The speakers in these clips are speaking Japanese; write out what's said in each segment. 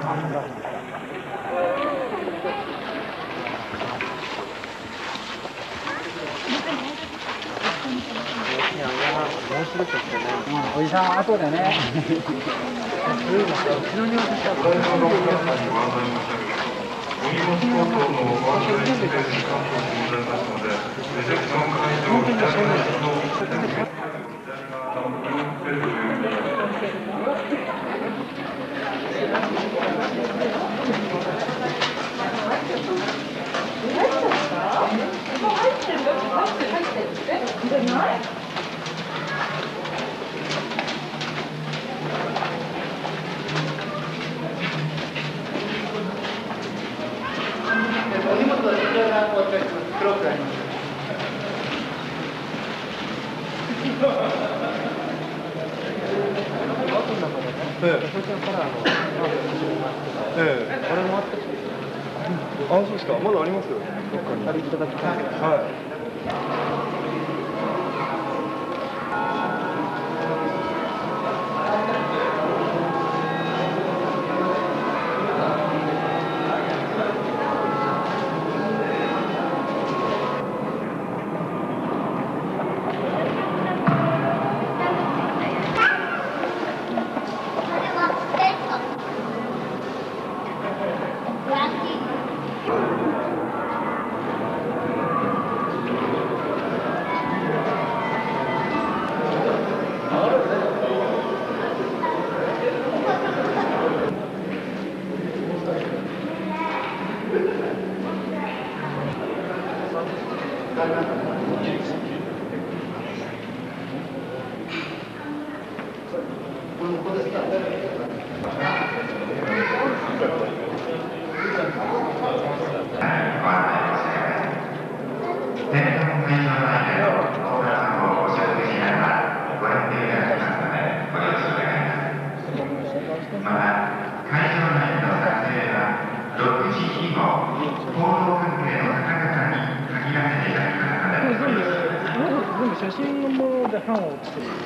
おじさん後でね。後ろに渡したらこれのご荷物等々のご案内スペースに確保してございますので、レセプション会場左側のあ、そうですか。まだありますよ。どっかに。あれいただきたい。はい。写真のもので版を作る。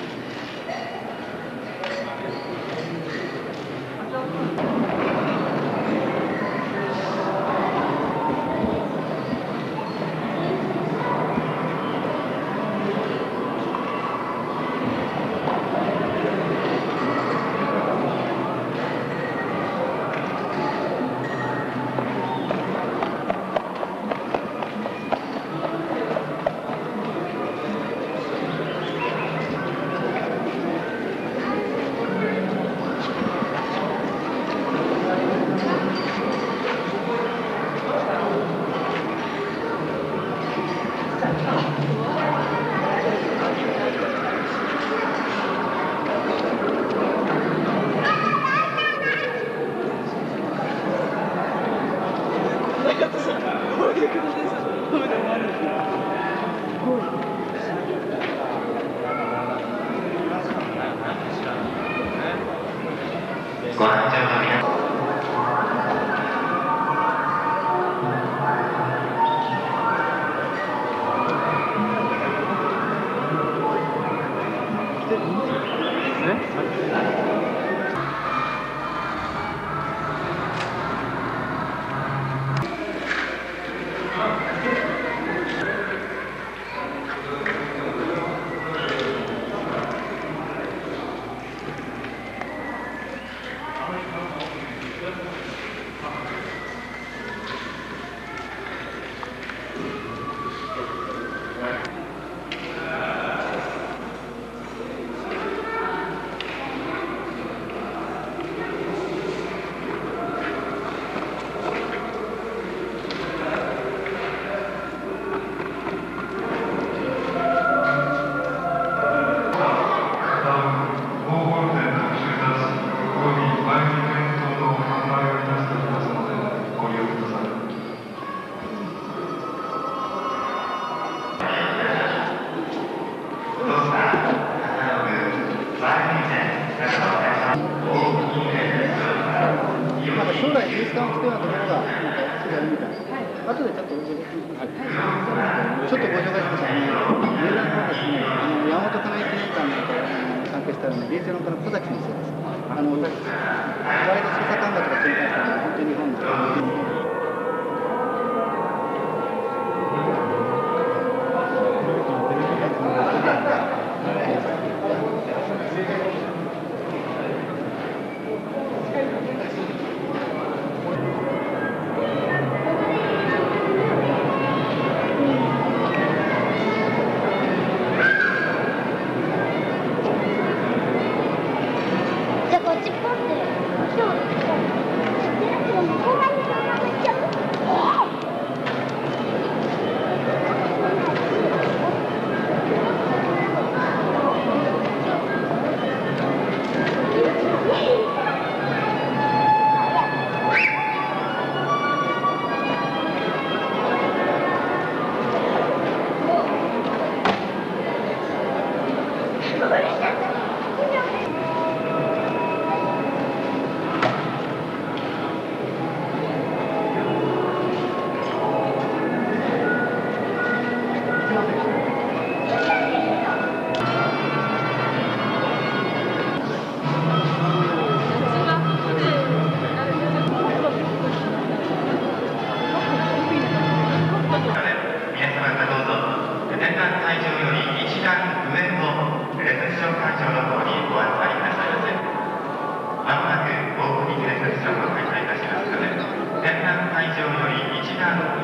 将来インスタをつけようところがなんか違うみたいな。後でちょっとご紹介します。上段の方ですね、山本金井記念館の参加した臨床の小崎先生です。ワイド捜査官学が展開した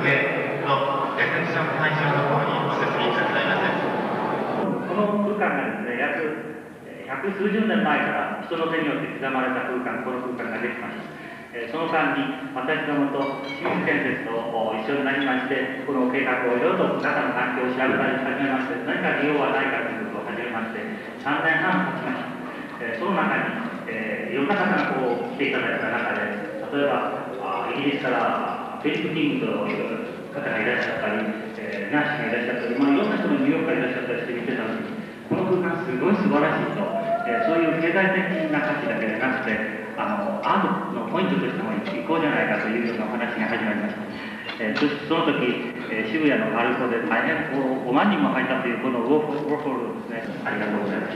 上のレセプション会場の方にお進みくださいませ。 この空間がですね、約100数十年前から人の手によって刻まれた空間、この空間ができました。その間に私どもと清水建設と一緒になりまして、この計画をいろいろと中の環境を調べたり始めまして、何か利用はないかということを始めまして、3年半経ちました。その中に、いろんな方がこう来ていただいた中で、例えばイギリスからフィリップ・キングという方がいらっしゃったり、ナーシがいらっしゃったり、いろんな人のニューヨークからいらっしゃったりして見てたのに、この空間すごい素晴らしいと、そういう経済的な価値だけでなくて、アートのポイントとしても行こうじゃないかというようなお話が始まりました。その時、渋谷のアルコで大変5万人も入ったというこのウォーホールですね。ありがとうございます。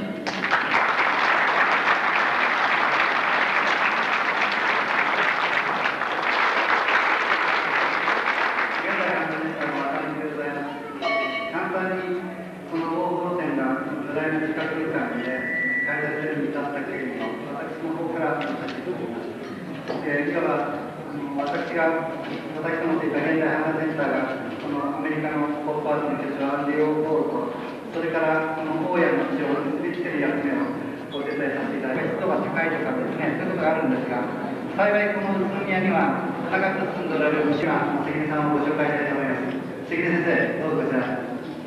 簡単にこの大路線が巨大な地下空間で開催するに至った経緯を私の方からさせていただきます。いわば私と持っていた現代ハンナセンターがこのアメリカのポップアートの巨匠アンディ・オーホールとそれからこの大家の地を結びつける役目をお手伝いさせていただき湿度が高いとかですね、そういうことがあるんですが、幸いこの宇都宮には長く住んでおられる虫が関根さんをご紹介したいと思います。関根先生、どうぞこちら。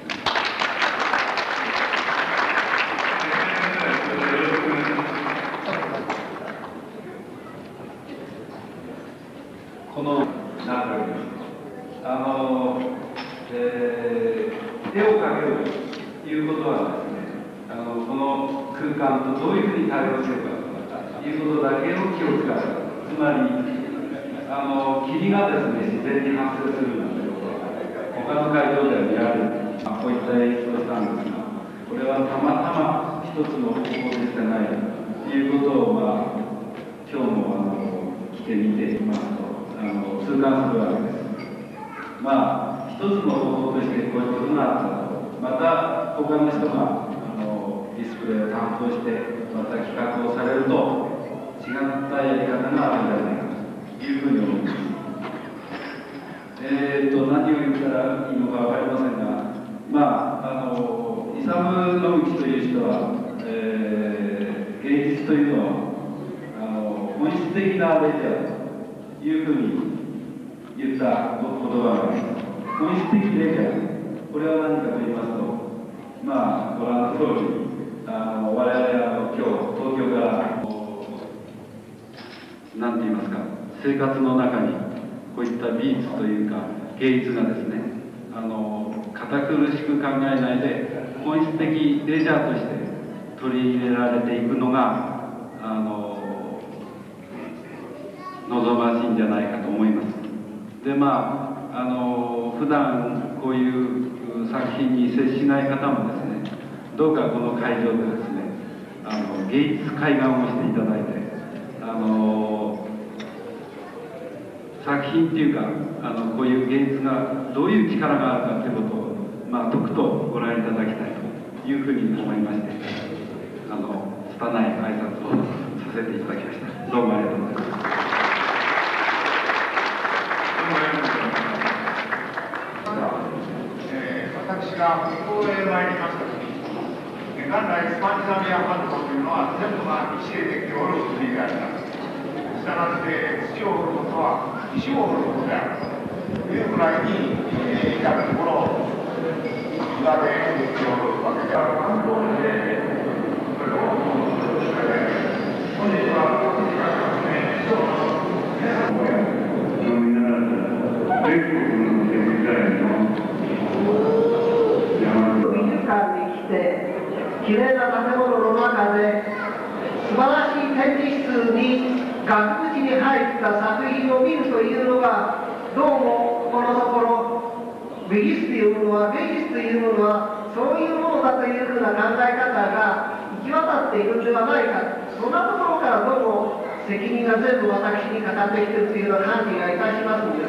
このなっております。絵を描けるということはですね、この空間とどういうふうに対応するかということだけを気を使う。つまり霧がですね自然に発生するなんてことは他の会場では見られる。こういった演出をしたんですが、これはたまたま一つの方向でしかないということを今日も来てみていますと。痛感するわけです。一つの方法としてこういうことがあったと、また他の人がディスプレイを担当してまた企画をされると違ったやり方があるんじゃないかというふうに思います。何を言ったらいいのか分かりませんが、イサム・ノグチという人は、芸術というのは本質的なレジャーというふうに言った言葉があります。本質的レジャー、これは何かと言いますと、ご覧の通り、我々今日東京から何て言いますか、生活の中にこういった美術というか芸術がですね、堅苦しく考えないで本質的レジャーとして取り入れられていくのが望ましいんじゃないかと思います。で普段こういう作品に接しない方もですね、どうかこの会場でですね芸術開眼をしていただいて作品っていうかこういう芸術がどういう力があるかということをとくとご覧いただきたいというふうに思いまして拙い挨拶をさせていただきました。どうもありがとうございます。 私が向こうへ参りましたときに、元来スパンジャミア半島というのは全部が石でできておる国であります。したがって土を掘ることは石を掘ることであるというくらいに至るところ岩でできておるわけである。本日は全国の世界の美術館に来てきれいな建物の中で素晴らしい展示室に額縁に入った作品を見るというのがどうもこのところ美術というものは芸術というものはそういうものだというふうな考え方が行き渡っているんではないか、そんなところからどうも責任が全部私にかかってきているというような感じがいたしますんです。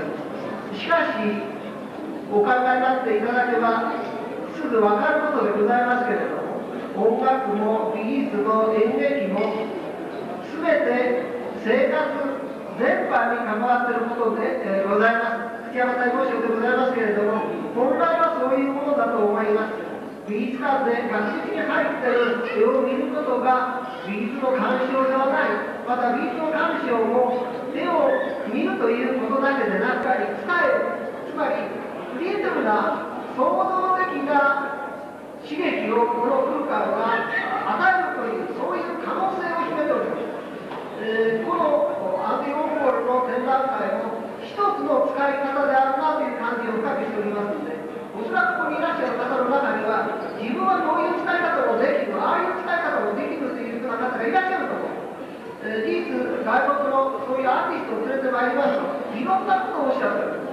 しかしお考えになっていただけばすぐ分かることでございますけれども、音楽も美術も演劇も全て生活全般に関わっていることで、ございます。檜山大紋章でございますけれども、本来はそういうものだと思います。美術館で学術に入っている絵を見ることが美術の鑑賞ではない。また美術の鑑賞も絵を見るということだけでなく、伝える、つまりクリエイティブな創造的な刺激をこの空間が与えるという、そういう可能性を秘めております。このアンディ・ウォーホルの展覧会も一つの使い方であるなという感じを深くしておりますので、おそらくここにいらっしゃる方の中には、自分はこういう使い方もできる、ああいう使い方もできるというような方がいらっしゃると思う。事実、外国のそういうアーティストを連れてまいりますと、いろんなことをおっしゃっております。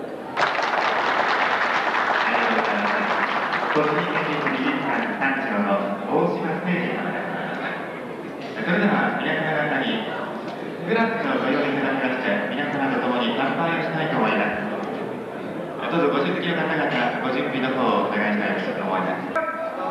栃木県立美術館館長の大島誠二様です。それでは皆様方にフラッグをご用意いただきまして、皆様と共に乾杯をしたいと思います。どうぞご出席の方々、ご準備の方をお願いしたいと思います。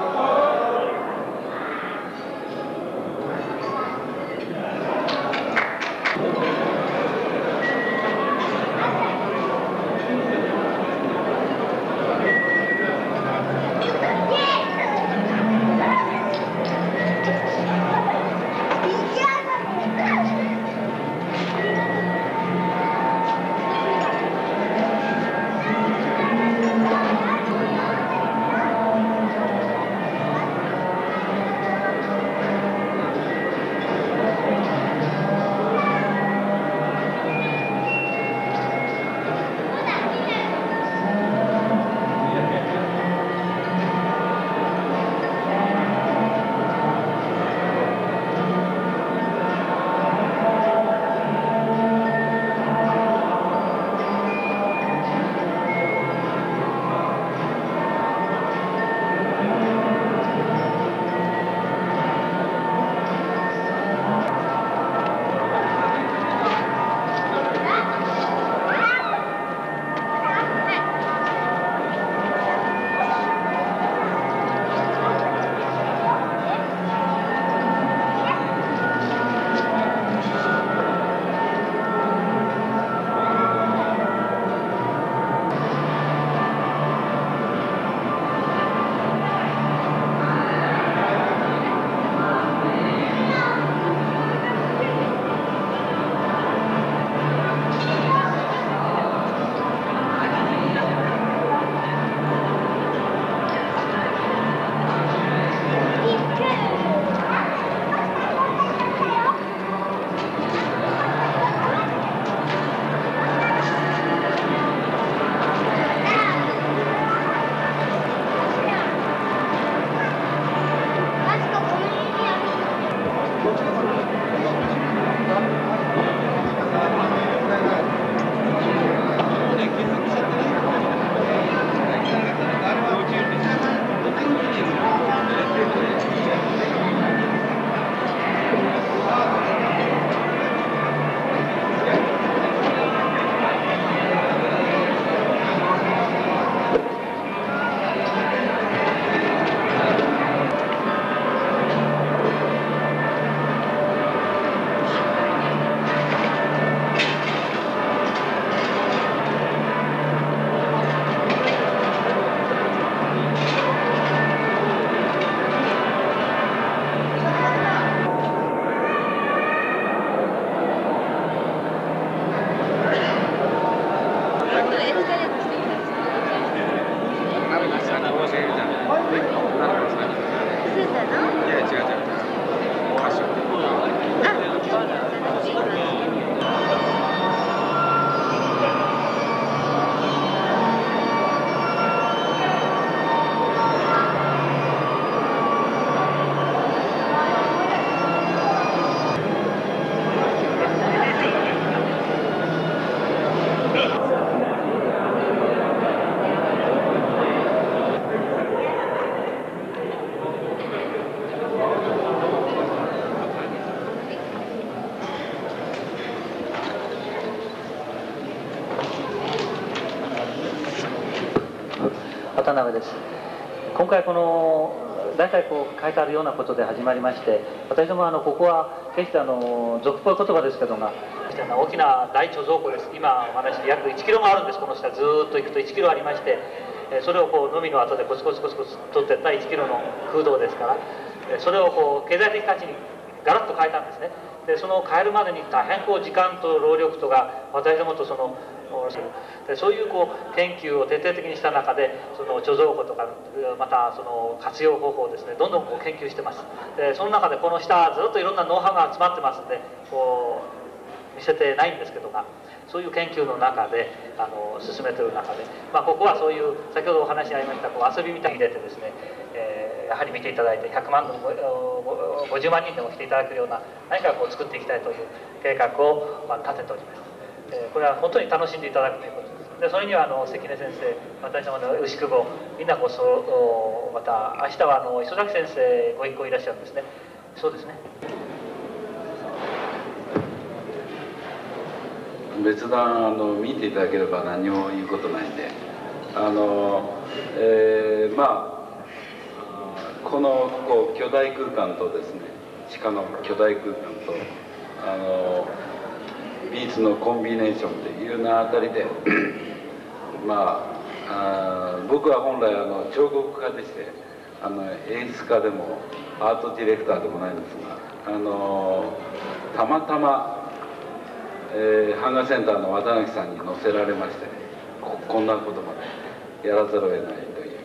渡辺です。今回この大体こう書いてあるようなことで始まりまして、私どもここは決して俗っぽい言葉ですけどがしたような大きな大貯蔵庫です。今お話約1キロもあるんです。この下ずーっと行くと1キロありまして、それをこうのみの後でコツコツコツコツ取っていった1キロの空洞ですから、それをこう経済的価値にガラッと変えたんですね。でその変えるまでに大変こう時間と労力とが私どもとでそういうこう研究を徹底的にした中で、その貯蔵庫とかまたその活用方法をですね、どんどんこう研究してます。でその中でこの下ずっといろんなノウハウが集まってますんで、こう見せてないんですけどが、そういう研究の中で進めてる中で、ここはそういう先ほどお話にありましたこう遊びみたいに入れてですね、やはり見ていただいて100万人50万人でも来ていただけるような何かこう作っていきたいという計画を立てております。これは本当に楽しんでいただくということです。でそれには関根先生、私どもの牛久保、みんなこそ、また明日は磯崎先生ご一行いらっしゃるんですね。そうですね。 別段見ていただければ何も言うことないんで、この巨大空間とですね、地下の巨大空間と美術のコンビネーションというようなあたりで僕は本来彫刻家でして演出家でもアートディレクターでもないんですが、たまたま、版画センターの綿貫さんに載せられまして、こんなことまでやらざるを得ないという、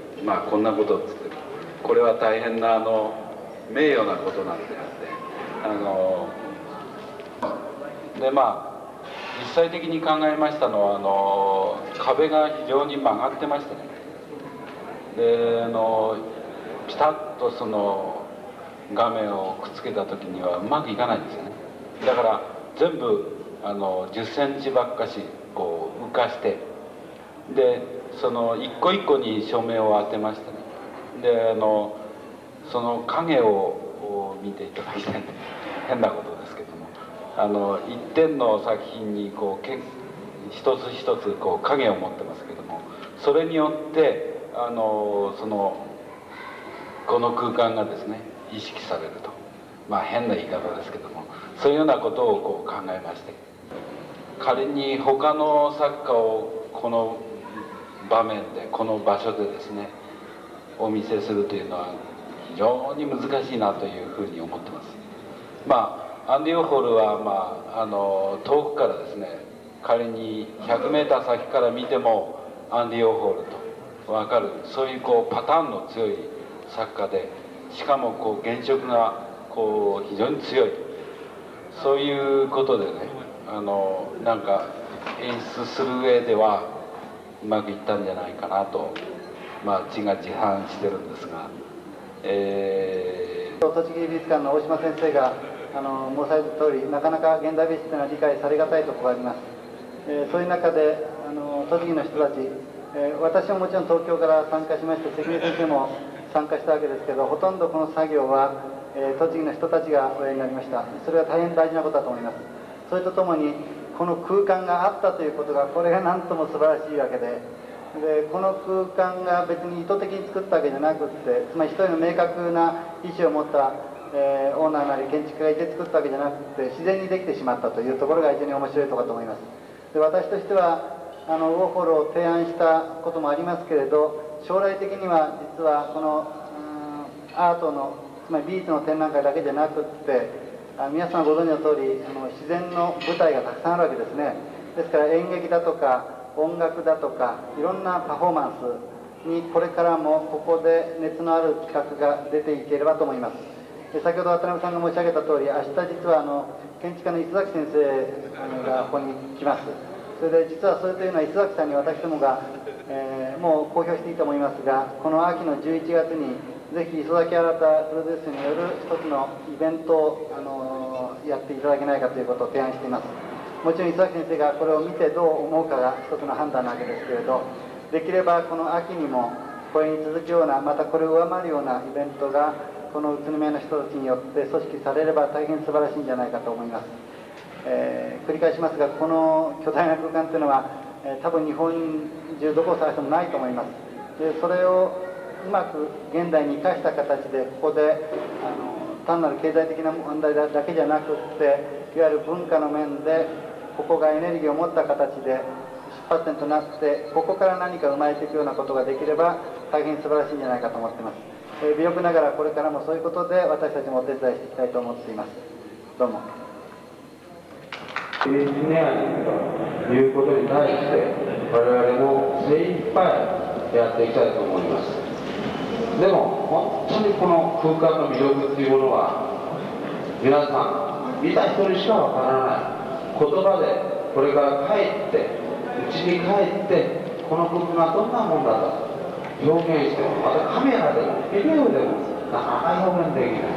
こんなことを作る、これは大変な名誉なことなんであってで実際的に考えましたのは壁が非常に曲がってましてね、でピタッとその画面をくっつけた時にはうまくいかないんですよね。だから全部10センチばっかしこう浮かして、でその一個一個に照明を当てましてね、でその影を見ていただきたい変なことですけども、一点の作品にこう一つ一つこう影を持ってますけども、それによってこの空間がですね意識されると、変な言い方ですけども、そういうようなことをこう考えまして、仮に他の作家をこの場面でこの場所でですねお見せするというのは非常に難しいなというふうに思ってます。アンディ・ウォーホルは、遠くからですね、仮に100メーター先から見てもアンディ・ウォーホルと分かる、そういうパターンの強い作家で、しかも原色が非常に強い、そういうことでね、なんか演出する上ではうまくいったんじゃないかなと、自画自賛してるんですが、 栃木美術館の大島先生が申された通り、なかなか現代美術というのは理解されがたいところがあります。そういう中で栃木の人たち、私はもちろん東京から参加しまして、関根先生も参加したわけですけど、ほとんどこの作業は、栃木の人たちがおやりになりました。それは大変大事なことだと思います。それとともにこの空間があったということが、これが何とも素晴らしいわけで、この空間が別に意図的に作ったわけじゃなくって、つまり一人の明確な意思を持ったオーナーなり建築家がいて作ったわけじゃなくて、自然にできてしまったというところが非常に面白いところだと思います。で、私としてはウォーホルを提案したこともありますけれど、将来的には実はこのアートの、つまり美術の展覧会だけじゃなくって、皆さんご存知の通り自然の舞台がたくさんあるわけですね。ですから演劇だとか音楽だとかいろんなパフォーマンスにこれからもここで熱のある企画が出ていければと思います。先ほど渡辺さんが申し上げた通り、明日実は建築家の磯崎先生がここに来ます。それで実はそれというのは磯崎さんに私どもが、もう公表していいと思いますが、この秋の11月にぜひ磯崎新プロデュースによる一つのイベントをやっていただけないかということを提案しています。もちろん磯崎先生がこれを見てどう思うかが一つの判断なわけですけれど、できればこの秋にもこれに続くような、またこれを上回るようなイベントがこの宇都宮の人たちによって組織されれば大変素晴らしいんじゃないかと思います。繰り返しますが、この巨大な空間というのは、多分日本中どこを探してもないと思います。でそれをうまく現代に生かした形でここで単なる経済的な問題だけじゃなくって、いわゆる文化の面でここがエネルギーを持った形で出発点となって、ここから何か生まれていくようなことができれば大変素晴らしいんじゃないかと思っています。微力ながらこれからもそういうことで私たちもお手伝いしていきたいと思っています。どうも。 エンジニアリングということに対して我々も精一杯やっていきたいと思います。でも本当にこの空間の魅力っていうものは皆さん見た人にしかわからない言葉でこれから帰って家に帰ってこの空間がどんなもんだと表現しても、またカメラでもビデオでもなかなか表現できない。